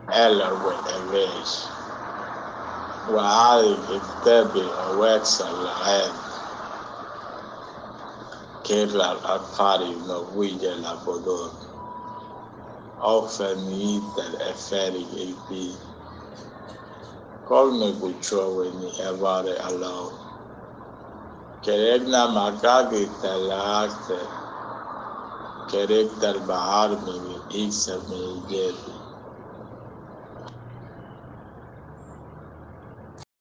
Eller with a wish. Wahali Kitabi Awexalaed Kela Alfari no Wija La Bodor. Often eat that a ferry AP. Call me Bucho when you ever alone. Keregna Magagi Talakte. Kerek Bahar me Isa me Yebi.